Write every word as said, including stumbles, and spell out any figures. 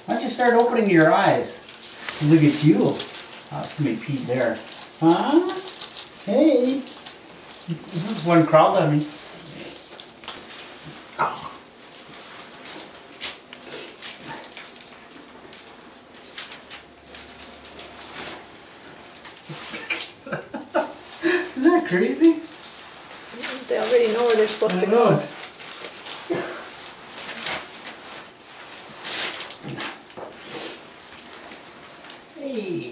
Why don't you start opening your eyes? Look at you. Oh, somebody peed there. Huh? Hey. This one crawled on me. Oh. Isn't that crazy? They already know where they're supposed I to know go. it. Hey.